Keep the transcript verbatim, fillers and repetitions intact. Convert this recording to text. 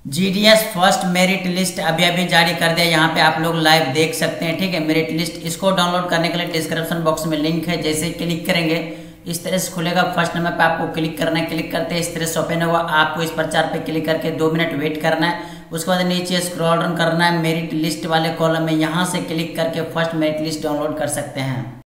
GDS first merit list अभी अभी जारी कर दिया। यहाँ पे आप लोग लाइव देख सकते हैं, ठीक है। मेरिट लिस्ट इसको डाउनलोड करने के लिए डिस्क्रिप्शन बॉक्स में लिंक है। जैसे क्लिक करेंगे इस तरह से खुलेगा। फर्स्ट नंबर पे आपको क्लिक करना है। क्लिक करते हैं इस तरह से ओपन होगा। आपको इस प्रचार पे क्लिक करके दो मिनट वेट करना है। उसके बाद नीचे स्क्रॉल डाउन करना है। मेरिट लिस्ट वाले कॉलम में यहाँ से क्लिक करके फर्स्ट मेरिट लिस्ट डाउनलोड कर सकते हैं।